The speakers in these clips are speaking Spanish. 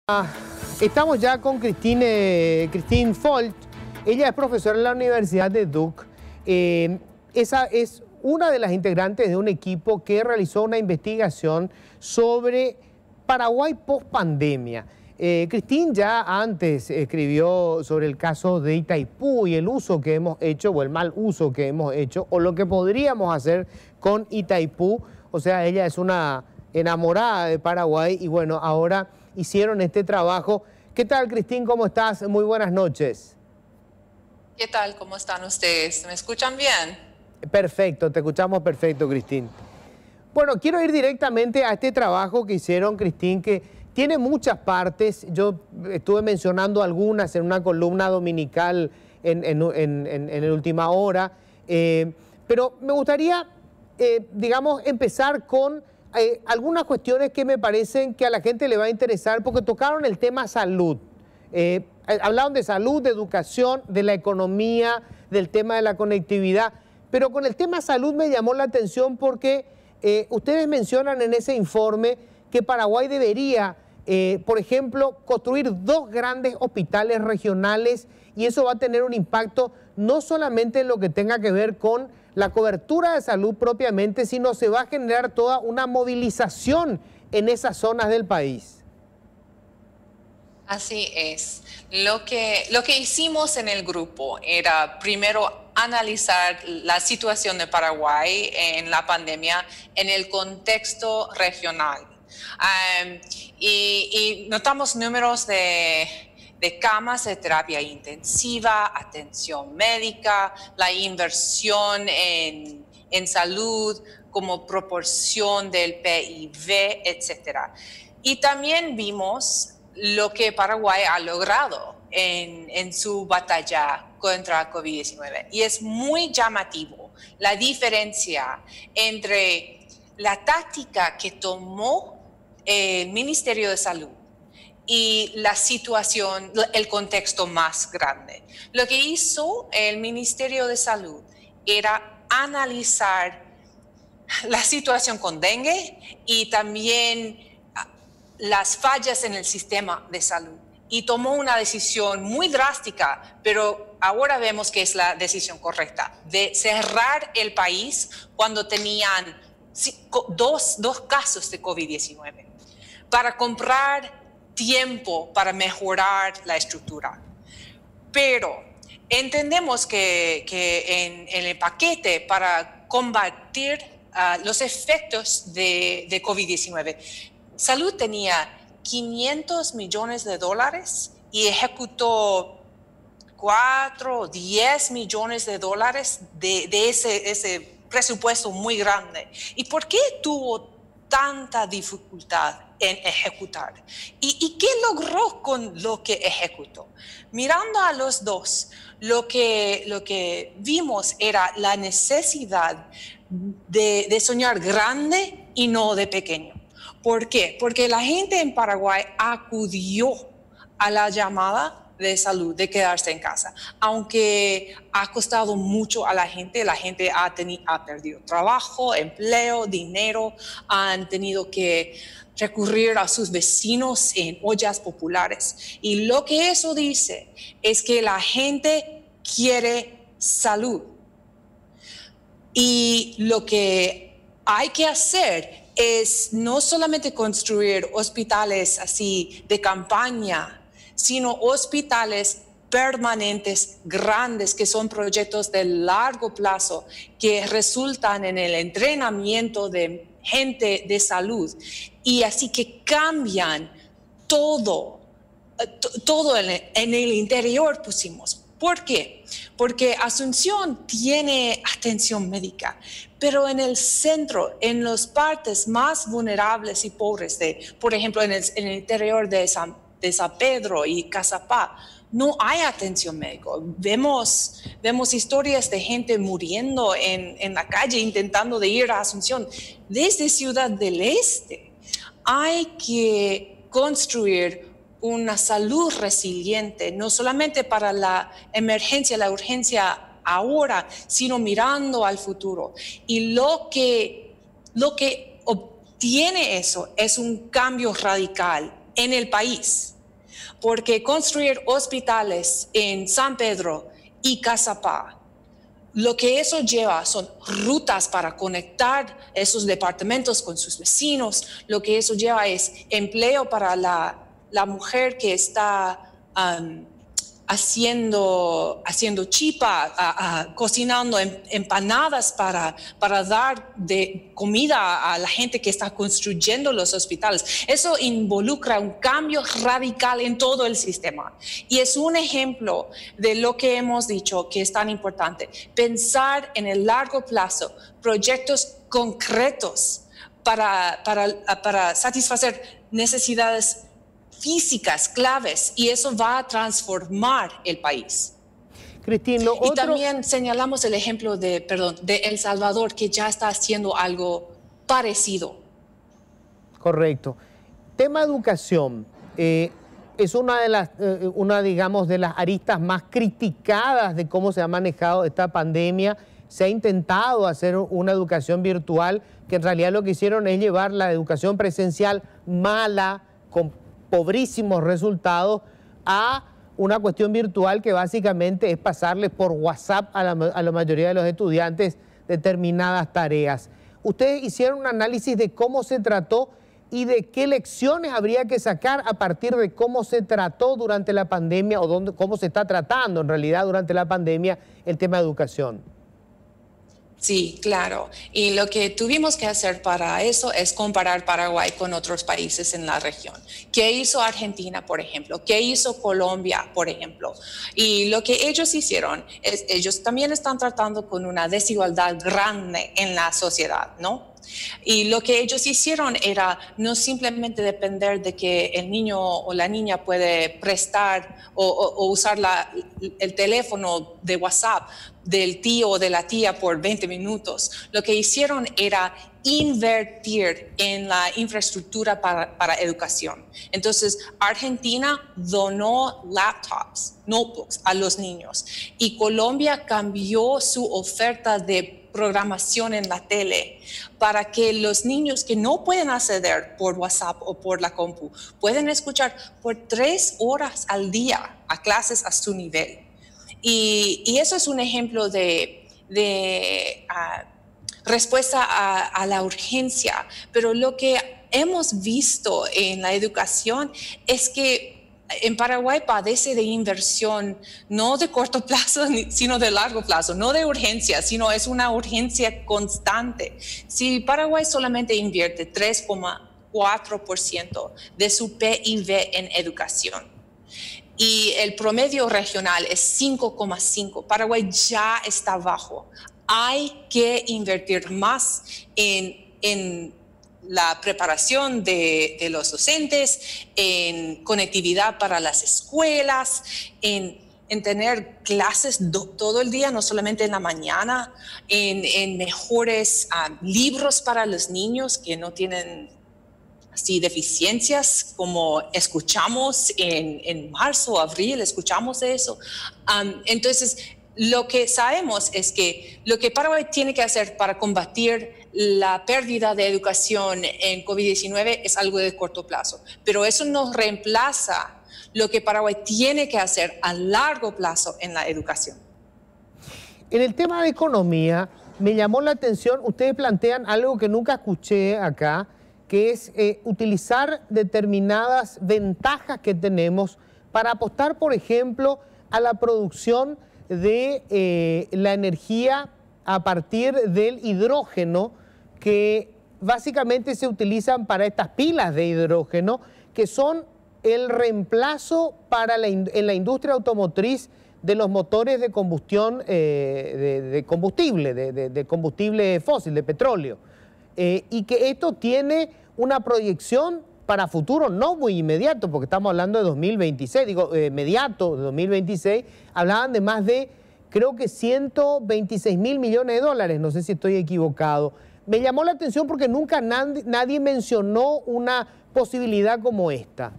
Estamos ya con Christine Folt. Ella es profesora en la Universidad de Duke. Esa es una de las integrantes de un equipo que realizó una investigación sobre Paraguay post-pandemia. Christine ya antes escribió sobre el caso de Itaipú y el uso que hemos hecho, o el mal uso que hemos hecho, o lo que podríamos hacer con Itaipú. O sea, ella es una enamorada de Paraguay y bueno, ahora hicieron este trabajo. ¿Qué tal, Christine? ¿Cómo estás? Muy buenas noches. ¿Qué tal? ¿Cómo están ustedes? ¿Me escuchan bien? Perfecto, te escuchamos perfecto, Christine. Bueno, quiero ir directamente a este trabajo que hicieron, Christine, que tiene muchas partes. Yo estuve mencionando algunas en una columna dominical en Última Hora, pero me gustaría, digamos, empezar con algunas cuestiones que me parecen que a la gente le va a interesar, porque tocaron el tema salud. Hablaron de salud, de educación, de la economía, del tema de la conectividad, pero con el tema salud me llamó la atención porque ustedes mencionan en ese informe que Paraguay debería, por ejemplo, construir 2 grandes hospitales regionales, y eso va a tener un impacto no solamente en lo que tenga que ver con la cobertura de salud propiamente, sino se va a generar toda una movilización en esas zonas del país. Así es. Lo que hicimos en el grupo era primero analizar la situación de Paraguay en la pandemia en el contexto regional. Y notamos números de camas de terapia intensiva, atención médica, la inversión en salud como proporción del PIB, etc. Y también vimos lo que Paraguay ha logrado en su batalla contra COVID-19. Y es muy llamativo la diferencia entre la táctica que tomó el Ministerio de Salud y la situación, el contexto más grande. Lo que hizo el Ministerio de Salud era analizar la situación con dengue y también las fallas en el sistema de salud. Y tomó una decisión muy drástica, pero ahora vemos que es la decisión correcta, de cerrar el país cuando tenían dos casos de COVID-19, para comprar tiempo para mejorar la estructura. Pero entendemos que en el paquete para combatir los efectos de COVID-19, Salud tenía $500 millones y ejecutó 4 o 10 millones de dólares de ese presupuesto muy grande. ¿Y por qué tuvo tanta dificultad en ejecutar? ¿Y qué logró con lo que ejecutó? Mirando a los dos, lo que vimos era la necesidad de soñar grande y no de pequeño. ¿Por qué? Porque la gente en Paraguay acudió a la llamada de salud de quedarse en casa. Aunque ha costado mucho a la gente ha perdido trabajo, empleo, dinero, han tenido que recurrir a sus vecinos en ollas populares. Y lo que eso dice es que la gente quiere salud. Y lo que hay que hacer es no solamente construir hospitales así de campaña, sino hospitales permanentes, grandes, que son proyectos de largo plazo, que resultan en el entrenamiento de gente de salud, y así que cambian todo en el interior pusimos. ¿Por qué? Porque Asunción tiene atención médica, pero en el centro, en las partes más vulnerables y pobres, por ejemplo, en el interior de San Pedro y Cazapá, no hay atención médica. Vemos historias de gente muriendo en la calle intentando de ir a Asunción desde Ciudad del Este. Hay que construir una salud resiliente, no solamente para la emergencia, la urgencia ahora, sino mirando al futuro. Y lo que obtiene eso es un cambio radical en el país. porque construir hospitales en San Pedro y Cazapá, lo que eso lleva son rutas para conectar esos departamentos con sus vecinos. Lo que eso lleva es empleo para la mujer que está haciendo chipa, cocinando empanadas para dar de comida a la gente que está construyendo los hospitales. Eso involucra un cambio radical en todo el sistema. Y es un ejemplo de lo que hemos dicho que es tan importante. Pensar en el largo plazo, proyectos concretos para satisfacer necesidades físicas claves, y eso va a transformar el país. Cristín, lo Y otro... también señalamos el ejemplo de El Salvador, que ya está haciendo algo parecido. Correcto. Tema educación. Es digamos, de las aristas más criticadas de cómo se ha manejado esta pandemia. Se ha intentado hacer una educación virtual, que en realidad lo que hicieron es llevar la educación presencial mala, con pobrísimos resultados, a una cuestión virtual que básicamente es pasarles por WhatsApp a la mayoría de los estudiantes determinadas tareas. Ustedes hicieron un análisis de cómo se trató y de qué lecciones habría que sacar a partir de cómo se trató durante la pandemia, o cómo se está tratando en realidad durante la pandemia el tema de educación. Sí, claro. Y lo que tuvimos que hacer para eso es comparar Paraguay con otros países en la región. ¿Qué hizo Argentina, por ejemplo? ¿Qué hizo Colombia, por ejemplo? Y lo que ellos hicieron es, ellos también están tratando con una desigualdad grande en la sociedad, ¿no? Y lo que ellos hicieron era no simplemente depender de que el niño o la niña puede prestar o usar el teléfono de WhatsApp del tío o de la tía por 20 minutos. Lo que hicieron era invertir en la infraestructura para educación. Entonces, Argentina donó laptops, notebooks a los niños, y Colombia cambió su oferta de programación en la tele para que los niños que no pueden acceder por WhatsApp o por la compu pueden escuchar por 3 horas al día a clases a su nivel. Y eso es un ejemplo de respuesta a la urgencia. Pero lo que hemos visto en la educación es que en Paraguay padece de inversión no de corto plazo, sino de largo plazo, no de urgencia, sino es una urgencia constante. Si Paraguay solamente invierte 3,4% de su PIB en educación y el promedio regional es 5,5%, Paraguay ya está bajo. Hay que invertir más en la preparación de los docentes, en conectividad para las escuelas, en tener clases todo el día, no solamente en la mañana, en mejores libros para los niños que no tienen así deficiencias, como escuchamos en marzo, abril, escuchamos de eso. Entonces, lo que sabemos es que lo que Paraguay tiene que hacer para combatir la pérdida de educación en COVID-19 es algo de corto plazo, pero eso no reemplaza lo que Paraguay tiene que hacer a largo plazo en la educación. En el tema de economía, me llamó la atención, ustedes plantean algo que nunca escuché acá, que es utilizar determinadas ventajas que tenemos para apostar, por ejemplo, a la producción de la energía a partir del hidrógeno, que básicamente se utilizan para estas pilas de hidrógeno, que son el reemplazo en la industria automotriz de los motores de combustión de combustible fósil, de petróleo. Y que esto tiene una proyección para futuro no muy inmediato, porque estamos hablando de 2026, inmediato, de 2026, hablaban de más de, creo que 126.000 millones de dólares, no sé si estoy equivocado. Me llamó la atención porque nunca nadie mencionó una posibilidad como esta.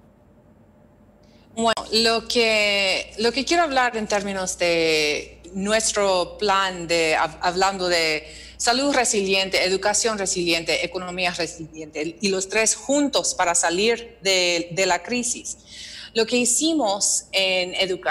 Bueno, lo que quiero hablar en términos de nuestro plan, hablando de salud resiliente, educación resiliente, economía resiliente, y los tres juntos para salir de la crisis. Lo que hicimos en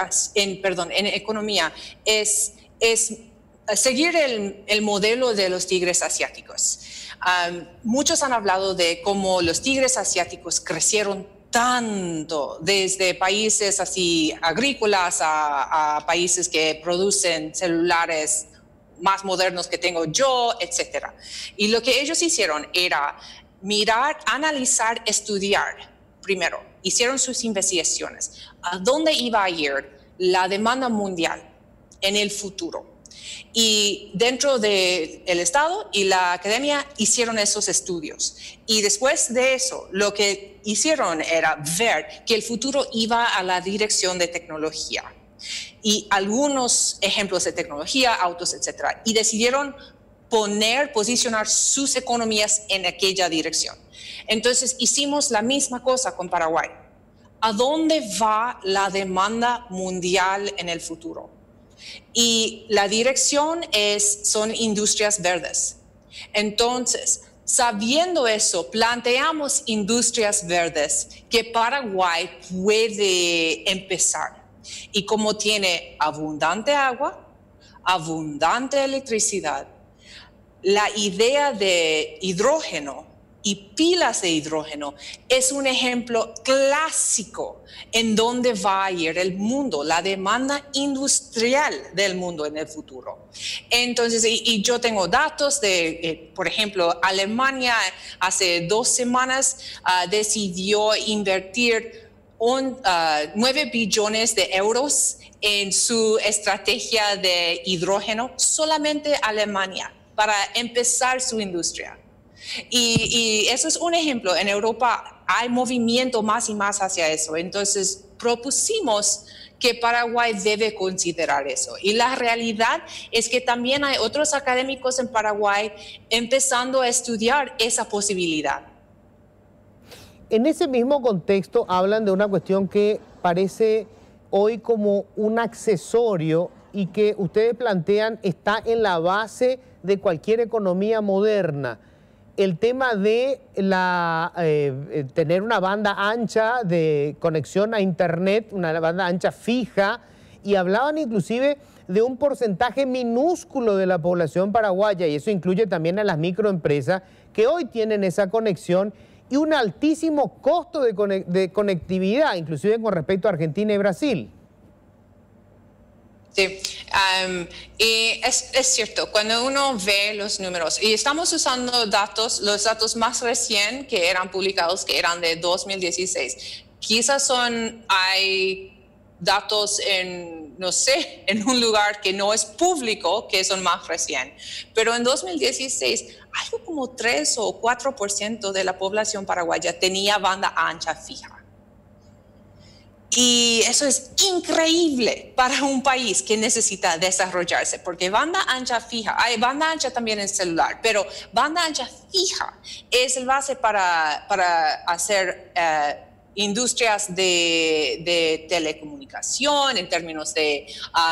economía es seguir el modelo de los tigres asiáticos. Muchos han hablado de cómo los tigres asiáticos crecieron tanto, desde países así agrícolas a países que producen celulares más modernos que tengo yo, etc. Y lo que ellos hicieron era mirar, analizar, estudiar primero. Hicieron sus investigaciones. ¿A dónde iba a ir la demanda mundial en el futuro? Y dentro del Estado y la academia hicieron esos estudios. Y después de eso, lo que hicieron era ver que el futuro iba a la dirección de tecnología. Y algunos ejemplos de tecnología, autos, etc. Y decidieron posicionar sus economías en aquella dirección. Entonces hicimos la misma cosa con Paraguay. ¿A dónde va la demanda mundial en el futuro? Y la dirección son industrias verdes. Entonces, sabiendo eso, planteamos industrias verdes que Paraguay puede empezar. Y como tiene abundante agua, abundante electricidad, la idea de hidrógeno y pilas de hidrógeno es un ejemplo clásico en dónde va a ir el mundo, la demanda industrial del mundo en el futuro. Entonces, y yo tengo datos de, por ejemplo, Alemania hace 2 semanas decidió invertir 9 billones de euros en su estrategia de hidrógeno, solamente Alemania, para empezar su industria. Y eso es un ejemplo. En Europa hay movimiento más y más hacia eso. Entonces propusimos que Paraguay debe considerar eso. Y la realidad es que también hay otros académicos en Paraguay empezando a estudiar esa posibilidad. En ese mismo contexto hablan de una cuestión que parece hoy como un accesorio y que ustedes plantean está en la base de cualquier economía moderna. El tema de tener una banda ancha de conexión a internet, una banda ancha fija, y hablaban inclusive de un porcentaje minúsculo de la población paraguaya, y eso incluye también a las microempresas que hoy tienen esa conexión y un altísimo costo de conectividad, inclusive con respecto a Argentina y Brasil. Sí, y es cierto, cuando uno ve los números, y estamos usando los datos más recientes que eran publicados, que eran de 2016, quizás hay datos no sé, en un lugar que no es público, que son más recientes, pero en 2016, algo como 3 o 4% de la población paraguaya tenía banda ancha fija. Y eso es increíble para un país que necesita desarrollarse, porque banda ancha fija, hay banda ancha también en celular, pero banda ancha fija es el base para hacer industrias de telecomunicación, en términos de,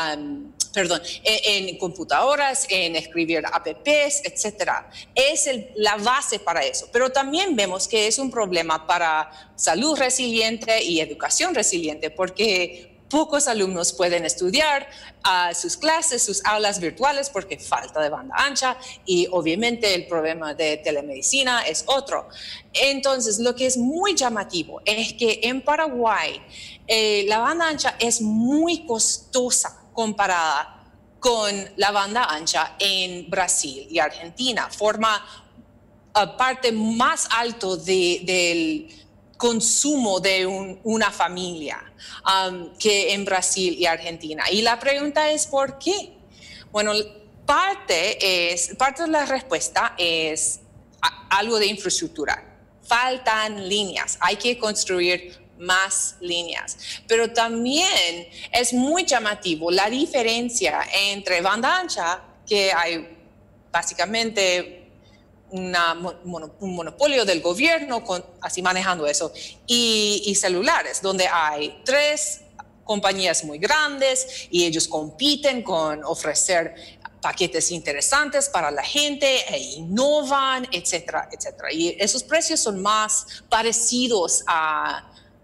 en computadoras, en escribir apps, etcétera. Es la base para eso. Pero también vemos que es un problema para salud resiliente y educación resiliente, porque pocos alumnos pueden estudiar sus clases, sus aulas virtuales porque falta de banda ancha, y obviamente el problema de telemedicina es otro. Entonces, lo que es muy llamativo es que en Paraguay la banda ancha es muy costosa comparada con la banda ancha en Brasil y Argentina. Forma parte más alto del consumo de una familia que en Brasil y Argentina. Y la pregunta es ¿por qué? Bueno, parte de la respuesta es algo de infraestructura. Faltan líneas, hay que construir más líneas. Pero también es muy llamativo la diferencia entre banda ancha, que hay básicamente un monopolio del gobierno así manejando eso, y celulares, donde hay 3 compañías muy grandes y ellos compiten con ofrecer paquetes interesantes para la gente e innovan, etcétera, etcétera. Y esos precios son más parecidos a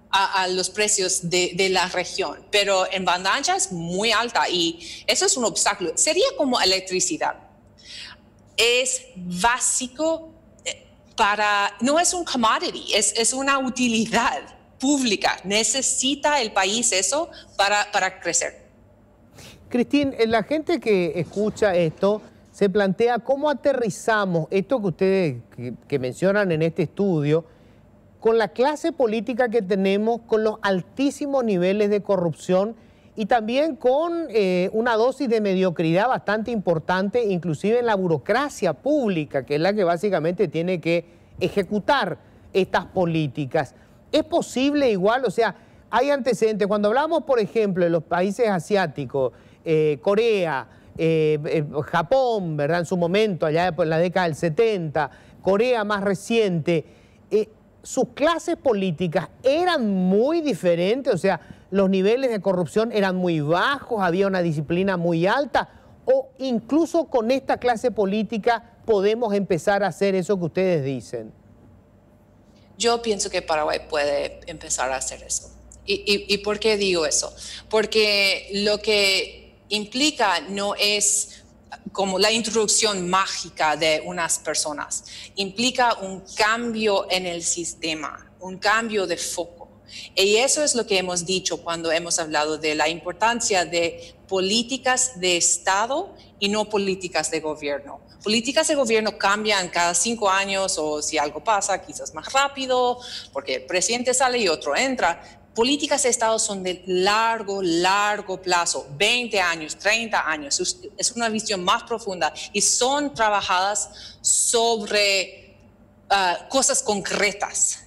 a los precios de la región, pero en banda ancha es muy alta y eso es un obstáculo. Sería como electricidad. Es básico no es un commodity, es una utilidad pública. Necesita el país eso para crecer. Cristín, la gente que escucha esto se plantea cómo aterrizamos esto que ustedes que mencionan en este estudio con la clase política que tenemos, con los altísimos niveles de corrupción y también con una dosis de mediocridad bastante importante, inclusive en la burocracia pública, que es la que básicamente tiene que ejecutar estas políticas. ¿Es posible igual? O sea, hay antecedentes. Cuando hablamos, por ejemplo, de los países asiáticos, Corea, Japón, ¿verdad? En su momento, allá por la década del 70, Corea más reciente, sus clases políticas eran muy diferentes, o sea, los niveles de corrupción eran muy bajos, había una disciplina muy alta, o incluso con esta clase política podemos empezar a hacer eso que ustedes dicen. Yo pienso que Paraguay puede empezar a hacer eso. ¿Y por qué digo eso? Porque lo que implica no es como la introducción mágica de unas personas, implica un cambio en el sistema, un cambio de foco. Y eso es lo que hemos dicho cuando hemos hablado de la importancia de políticas de Estado y no políticas de gobierno. Políticas de gobierno cambian cada 5 años o si algo pasa, quizás más rápido, porque el presidente sale y otro entra. Políticas de Estado son de largo plazo, 20 años, 30 años. Es una visión más profunda y son trabajadas sobre cosas concretas.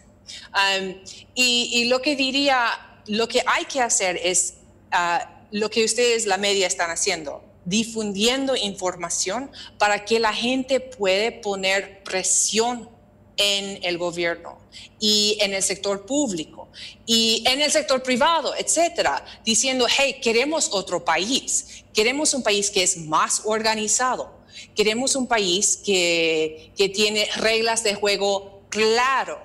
Y lo que diría, lo que hay que hacer es lo que ustedes, la media, están haciendo, difundiendo información para que la gente pueda poner presión en el gobierno y en el sector público y en el sector privado, etcétera, diciendo, hey, queremos otro país, queremos un país que es más organizado, queremos un país que tiene reglas de juego claro.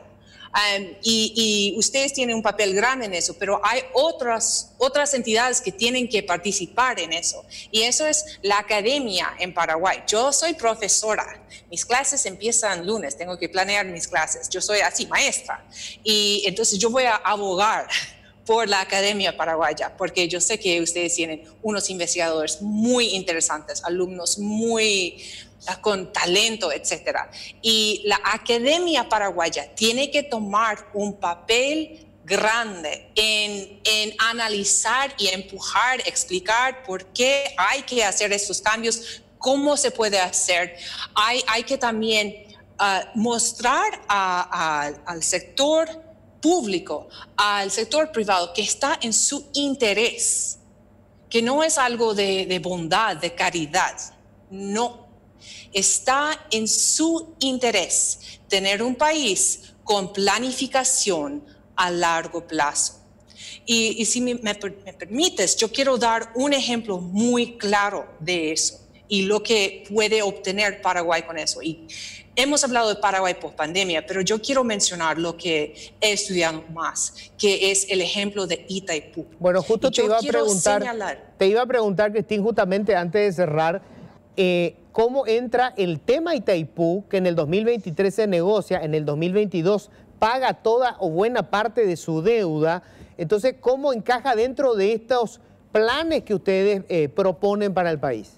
Y ustedes tienen un papel grande en eso, pero hay otras entidades que tienen que participar en eso. Y eso es la academia en Paraguay. Yo soy profesora. Mis clases empiezan lunes. Tengo que planear mis clases. Yo soy así, maestra. Y entonces yo voy a abogar por la academia paraguaya, porque yo sé que ustedes tienen unos investigadores muy interesantes, alumnos muy con talento, etcétera. Y la academia paraguaya tiene que tomar un papel grande en analizar y empujar, explicar por qué hay que hacer estos cambios, cómo se puede hacer. Hay que también mostrar al sector público, al sector privado, que está en su interés, que no es algo de bondad, de caridad, no. Está en su interés tener un país con planificación a largo plazo. Y si me permites, yo quiero dar un ejemplo muy claro de eso y lo que puede obtener Paraguay con eso. Y hemos hablado de Paraguay post pandemia, pero yo quiero mencionar lo que he estudiado más, que es el ejemplo de Itaipú. Bueno, justo te iba a preguntar, Cristín, justamente antes de cerrar, cómo entra el tema Itaipú, que en el 2023 se negocia, en el 2022 paga toda o buena parte de su deuda. Entonces, ¿cómo encaja dentro de estos planes que ustedes proponen para el país?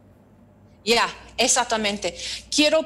Exactamente. Quiero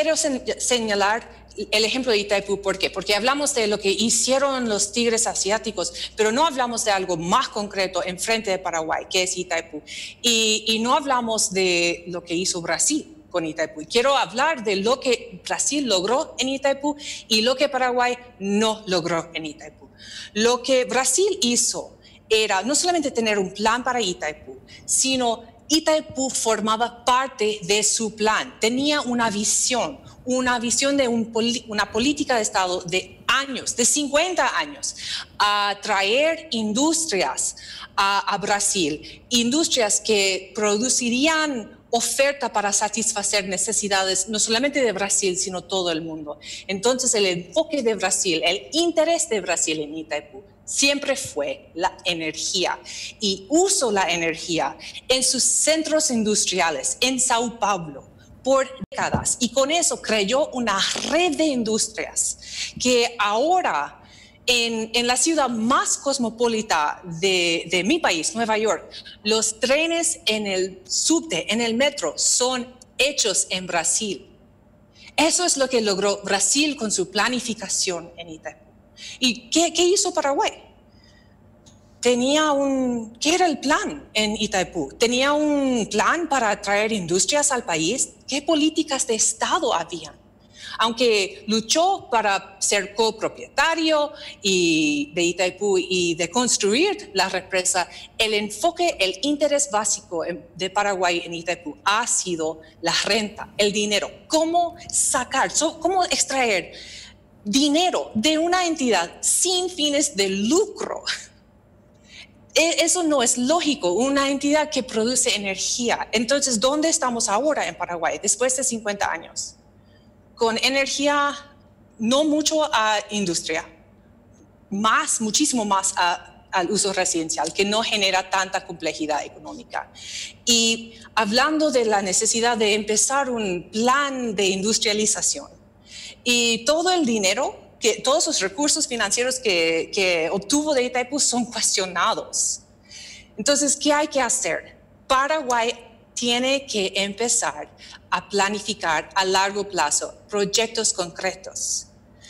señalar el ejemplo de Itaipú. ¿Por qué? Porque hablamos de lo que hicieron los tigres asiáticos, pero no hablamos de algo más concreto enfrente de Paraguay, que es Itaipú. Y no hablamos de lo que hizo Brasil con Itaipú. Quiero hablar de lo que Brasil logró en Itaipú y lo que Paraguay no logró en Itaipú. Lo que Brasil hizo era no solamente tener un plan para Itaipú, sino Itaipú formaba parte de su plan. Tenía una visión de una política de Estado de años, de 50 años, a traer industrias a Brasil, industrias que producirían oferta para satisfacer necesidades no solamente de Brasil, sino todo el mundo. Entonces el enfoque de Brasil, el interés de Brasil en Itaipú siempre fue la energía y uso la energía en sus centros industriales en Sao Paulo por décadas, y con eso creó una red de industrias que ahora en la ciudad más cosmopolita de mi país, Nueva York, los trenes en el subte, en el metro, son hechos en Brasil. Eso es lo que logró Brasil con su planificación en Itaipú. ¿Y qué hizo Paraguay? ¿Qué era el plan en Itaipú? ¿Tenía un plan para atraer industrias al país? ¿Qué políticas de Estado habían? Aunque luchó para ser copropietario de Itaipú y de construir la represa, el enfoque, el interés básico de Paraguay en Itaipú ha sido la renta, el dinero. ¿Cómo cómo extraer dinero de una entidad sin fines de lucro? Eso no es lógico, una entidad que produce energía. Entonces, ¿dónde estamos ahora en Paraguay, después de 50 años? Con energía, no mucho a industria, muchísimo más al uso residencial, que no genera tanta complejidad económica. Y hablando de la necesidad de empezar un plan de industrialización, y todo el dinero, todos los recursos financieros que obtuvo de Itaipú son cuestionados. Entonces, ¿qué hay que hacer? Paraguay tiene que empezar a planificar a largo plazo proyectos concretos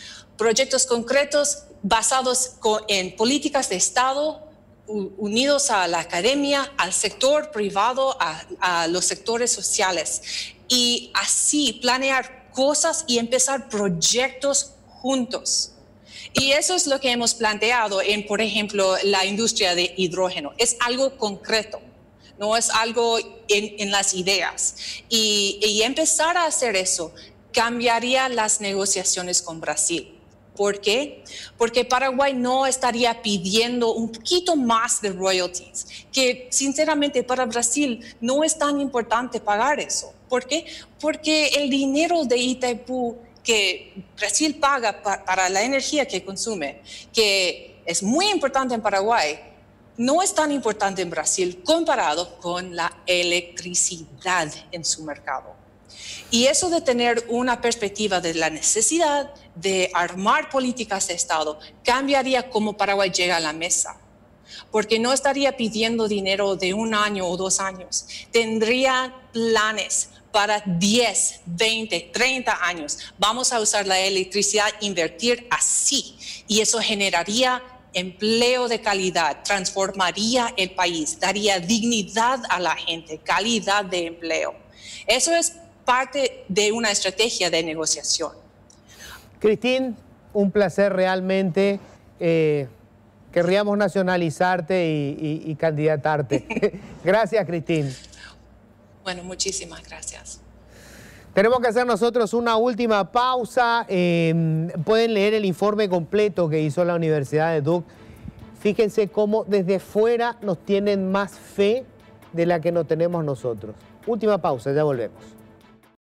basados en políticas de Estado unidos a la academia, al sector privado, a los sectores sociales, y así planear cosas y empezar proyectos juntos. Y eso es lo que hemos planteado en, por ejemplo, la industria de hidrógeno. Es algo concreto, no es algo en las ideas. Y empezar a hacer eso cambiaría las negociaciones con Brasil. ¿Por qué? Porque Paraguay no estaría pidiendo un poquito más de royalties, que sinceramente para Brasil no es tan importante pagar eso. ¿Por qué? Porque el dinero de Itaipú que Brasil paga para la energía que consume, que es muy importante en Paraguay, no es tan importante en Brasil comparado con la electricidad en su mercado. Y eso de tener una perspectiva de la necesidad de armar políticas de Estado cambiaría cómo Paraguay llega a la mesa, porque no estaría pidiendo dinero de 1 año o 2 años, tendría planes para 10, 20, 30 años. Vamos a usar la electricidad, invertir así, y eso generaría empleo de calidad, transformaría el país, daría dignidad a la gente, calidad de empleo. Eso es parte de una estrategia de negociación. Christine, un placer realmente. Querríamos nacionalizarte y candidatarte. Gracias, Christine. Bueno, muchísimas gracias. Tenemos que hacer nosotros una última pausa. Pueden leer el informe completo que hizo la Universidad de Duke. Fíjense cómo desde fuera nos tienen más fe de la que nos tenemos nosotros. Última pausa, ya volvemos.